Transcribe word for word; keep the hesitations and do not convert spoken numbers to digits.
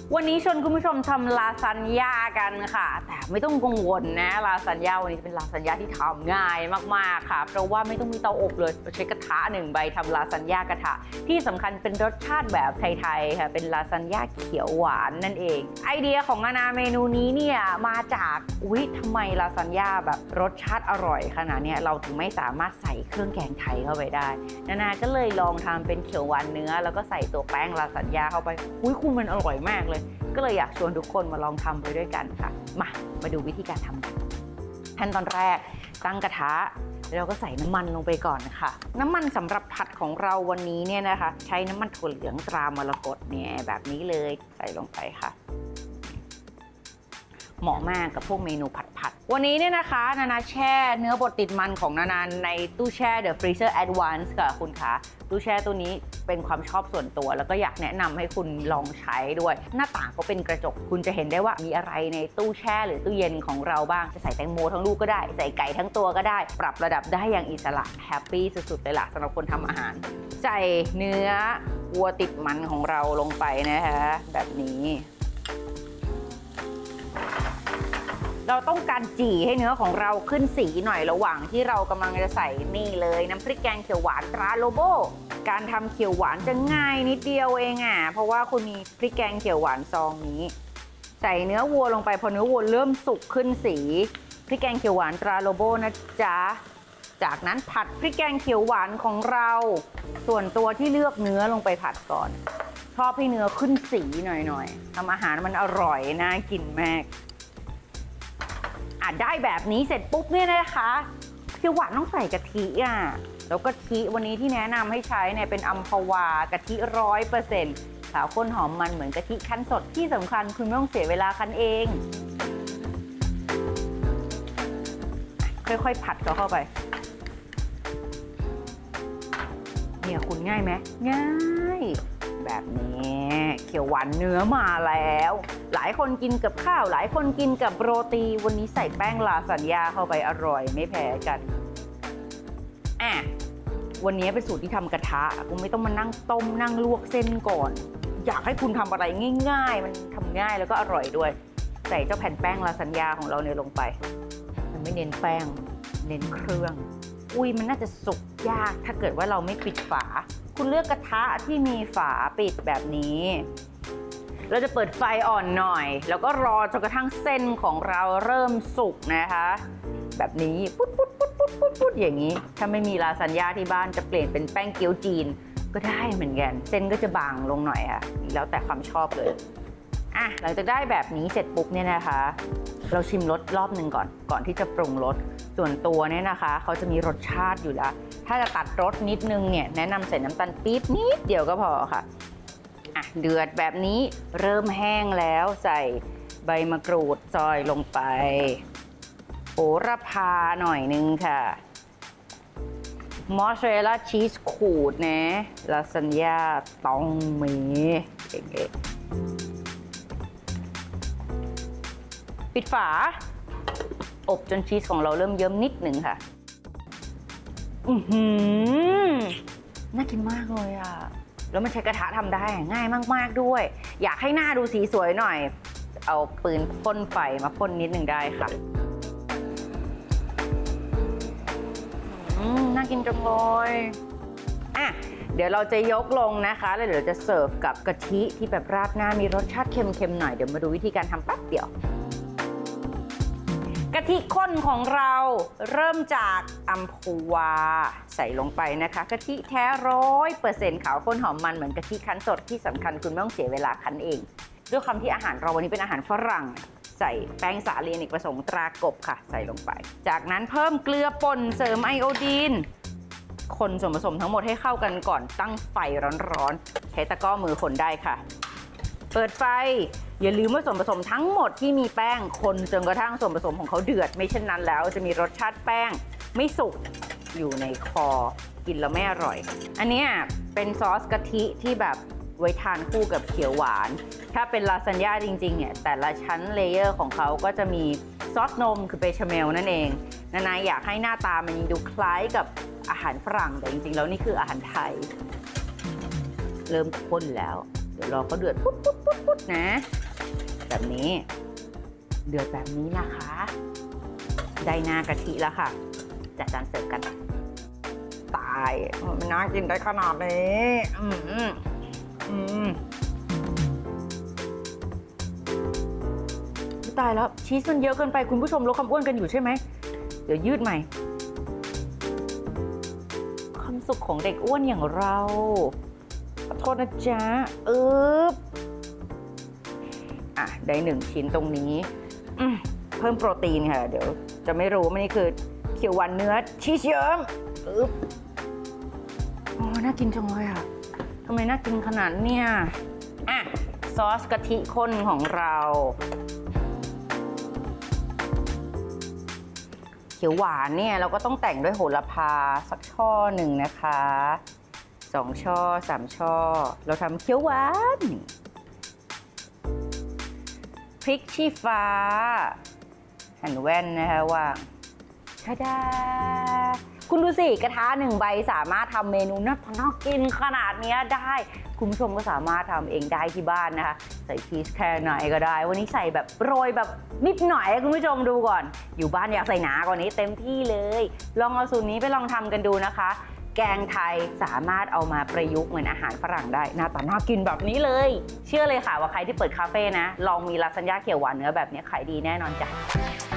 วันนี้ชวนคุณผู้ชมทำลาซานญ่ากันค่ะแต่ไม่ต้องกังวลนะลาซานญ่าวันนี้เป็นลาซานญ่าที่ทำง่ายมากๆค่ะเพราะว่าไม่ต้องมีเตาอบเลยเราใช้กระทะหนึ่งใบทำลาซานญ่ากระทะที่สำคัญเป็นรสชาติแบบไทยๆค่ะเป็นลาซานญ่าเขียวหวานนั่นเองไอเดียของนานาเมนูนี้เนี่ยมาจากอุ๊ยทำไมลาซานญ่าแบบรสชาติอร่อยขนาดนี้เราถึงไม่สามารถใส่เครื่องแกงไทยเข้าไปได้นานาก็เลยลองทำเป็นเขียวหวานเนื้อแล้วก็ใส่ตัวแป้งลาซานญ่าเข้าไปอุ๊ยคุณมันอร่อยมากเลยก็เลยอยากชวนทุกคนมาลองทำไปด้วยกันค่ะมามาดูวิธีการทำกันขั้นตอนแรกตั้งกระทะแล้วเราก็ใส่น้ำมันลงไปก่อนค่ะน้ำมันสำหรับผัดของเราวันนี้เนี่ยนะคะใช้น้ำมันถั่วเหลืองตรามรกตเนี่ยแบบนี้เลยใส่ลงไปค่ะเหมาะมากกับพวกเมนูผัดๆวันนี้เนี่ยนะคะนานาแช่เนื้อบดติดมันของนานาในตู้แช่ The Freezer Advance ค่ะคุณคะตู้แช่ตัวนี้เป็นความชอบส่วนตัวแล้วก็อยากแนะนำให้คุณลองใช้ด้วยหน้าต่างก็เป็นกระจกคุณจะเห็นได้ว่ามีอะไรในตู้แช่หรือตู้เย็นของเราบ้างจะใส่แตงโมทั้งลูกก็ได้ใส่ไก่ทั้งตัวก็ได้ปรับระดับได้อย่างอิสระแฮปปี้สุดๆเลยล่ะสำหรับคนทำอาหารใส่เนื้อวัวติดมันของเราลงไปนะคะแบบนี้เราต้องการจี่ให้เนื้อของเราขึ้นสีหน่อยระหว่างที่เรากำลังจะใส่นี่เลยน้ำพริกแกงเขียวหวานตราโลโบการทำเขียวหวานจะง่ายนิดเดียวเองอ่ะเพราะว่าคุณมีพริกแกงเขียวหวานซองนี้ใส่เนื้อวัวลงไปพอเนื้อวัวเริ่มสุกขึ้นสีพริกแกงเขียวหวานตราโลโบนะจ๊ะจากนั้นผัดพริกแกงเขียวหวานของเราส่วนตัวที่เลือกเนื้อลงไปผัดก่อนชอบให้เนื้อขึ้นสีหน่อยๆทำอาหารมันอร่อยน่ากินมากได้แบบนี้เสร็จปุ๊บเนี่ยนะคะเขียวหวานต้องใส่กะทิอ่ะแล้วกะทิวันนี้ที่แนะนำให้ใช้เนี่ยเป็นอัมพวากะทิร้อยเปอร์เซ็นต์ขาวข้นหอมมันเหมือนกะทิคั้นสดที่สำคัญคุณไม่ต้องเสียเวลาคั้นเองค่อยๆผัดเข้าไปเนี่ยคุณง่ายไหมง่ายแบบนี้เขียวหวานเนื้อมาแล้วหลายคนกินกับข้าวหลายคนกินกับโรตีวันนี้ใส่แป้งลาซานญ่าเข้าไปอร่อยไม่แพ้กันอ่ะวันนี้เป็นสูตรที่ทำกระทะคุณไม่ต้องมานั่งต้มนั่งลวกเส้นก่อนอยากให้คุณทำอะไรง่ายๆมันทำง่ายแล้วก็อร่อยด้วยใส่เจ้าแผ่นแป้งลาซานญ่าของเราเนี่ยลงไปมันไม่เน้นแป้งเน้นเครื่องอุ้ยมันน่าจะสุกยากถ้าเกิดว่าเราไม่ปิดฝาคุณเลือกกระทะที่มีฝาปิดแบบนี้เราจะเปิดไฟอ่อนหน่อยแล้วก็รอจนกระทั่งเส้นของเราเริ่มสุกนะคะแบบนี้ปุ๊ดปุ๊ดปุ๊ดปุ๊ดปุ๊ดปุ๊ดอย่างนี้ถ้าไม่มีลาซานญ่าที่บ้านจะเปลี่ยนเป็นแป้งเกี๊ยวจีนก็ได้เหมือนกันเส้นก็จะบางลงหน่อยค่ะแล้วแต่ความชอบเลยอ่ะหลังจากได้แบบนี้เสร็จปุ๊บเนี่ยนะคะเราชิมรสรอบหนึ่งก่อนก่อนที่จะปรุงรสส่วนตัวเนี่ยนะคะเขาจะมีรสชาติอยู่แล้วถ้าจะตัดรสนิดนึงเนี่ยแนะนำใส่น้ำตาลปี๊บนิดเดียวก็พอค่ะอ่ะเดือดแบบนี้เริ่มแห้งแล้วใส่ใบมะกรูดซอยลงไปโหระพาหน่อยนึงค่ะมอสซาเรลล่าชีสขูดนะลาซานญ่าต้องมีเก๋ๆปิดฝาอบจนชีสของเราเริ่มเยิ้มนิดหนึ่งค่ะอือหือน่ากินมากเลยอ่ะแล้วมันใช้กระทะทำได้ง่ายมากๆด้วยอยากให้หน้าดูสีสวยหน่อยเอาปืนพ่นไฟมาพ่นนิดหนึ่งได้ค่ะอืมน่ากินจังเลยอ่ะเดี๋ยวเราจะยกลงนะคะแล้วเดี๋ยวจะเสิร์ฟกับกะทิที่แบบราดหน้ามีรสชาติเค็มๆหน่อยเดี๋ยวมาดูวิธีการทำแป๊บเดียวกะทิข้นของเราเริ่มจากอัมพวาใส่ลงไปนะคะกะทิแท้ร้อยเปอร์เซ็นต์ขาวข้นหอมมันเหมือนกะทิคั้นสดที่สำคัญคุณไม่ต้องเสียเวลาคั้นเองด้วยความที่อาหารเราวันนี้เป็นอาหารฝรั่งใส่แป้งสาลีอเนกประสงค์ตรากบค่ะใส่ลงไปจากนั้นเพิ่มเกลือป่นเสริมไอโอดีนคนส่วนผสมทั้งหมดให้เข้ากันก่อนตั้งไฟร้อนๆใช้ตะกร้อมือคนได้ค่ะเปิดไฟอย่าลืมว่าส่วนผสมทั้งหมดที่มีแป้งคนจนกระทั่งส่วนผสมของเขาเดือดไม่เช่นนั้นแล้วจะมีรสชาติแป้งไม่สุกอยู่ในคอกินแล้วไม่อร่อยอันนี้เป็นซอสกะทิที่แบบไว้ทานคู่กับเขียวหวานถ้าเป็นลาซานญ่าจริงๆเนี่ยแต่ละชั้นเลเยอร์ของเขาก็จะมีซอสนมคือเบชาเมลนั่นเองนานาอยากให้หน้าตามันดูคล้ายกับอาหารฝรั่งแต่จริงๆแล้วนี่คืออาหารไทยเริ่มข้นแล้วเดี๋ยวรอเขาเดือดปุ๊บปุ๊บปุ๊บปุ๊บนะแบบนี้เดือดแบบนี้นะคะได้หน้ากะทิแล้วค่ะจัดจานเสิร์ฟกันตายมันน่ากินได้ขนาดนี้อืมอืมอืมตายแล้วชีสมันเยอะเกินไปคุณผู้ชมลดความอ้วนกันอยู่ใช่ไหมเดี๋ยวยืดใหม่ความสุขของเด็กอ้วนอย่างเราขอโทษนะจ๊ะอึ๊บอ่ะได้หนึ่งชิ้นตรงนี้เพิ่มโปรตีนค่ะเดี๋ยวจะไม่รู้มันนี่คือเขียวหวานเนื้อชีสเยิ้มอึ๊บโอ้น่ากินจังเลยอ่ะทำไมน่ากินขนาดเนี่ยอ่ะซอสกะทิข้นของเราเขียวหวานเนี่ยเราก็ต้องแต่งด้วยโหระพาสักช่อหนึ่งนะคะสองช่อสามช่อเราทำเขียวหวานพริกชี้ฟ้าหั่นแว่นนะคะว่างทาดาคุณดูสิกระทะหนึ่งใบสามารถทำเมนูน่าทานกินขนาดนี้ได้คุณผู้ชมก็สามารถทำเองได้ที่บ้านนะคะใส่ชีสแค่ไหนก็ได้วันนี้ใส่แบบโรยแบบนิดหน่อยให้คุณผู้ชมดูก่อนอยู่บ้านอยากใส่หนากว่านี้เต็มที่เลยลองเอาสูตรนี้ไปลองทำกันดูนะคะแกงไทยสามารถเอามาประยุกต์เหมือนอาหารฝรั่งได้หน้าตาน่ากินแบบนี้เลยเชื่อเลยค่ะว่าใครที่เปิดคาเฟ่นะลองมีลาซานญ่าเขียวหวานเนื้อแบบนี้ขายดีแน่นอนจ้ะ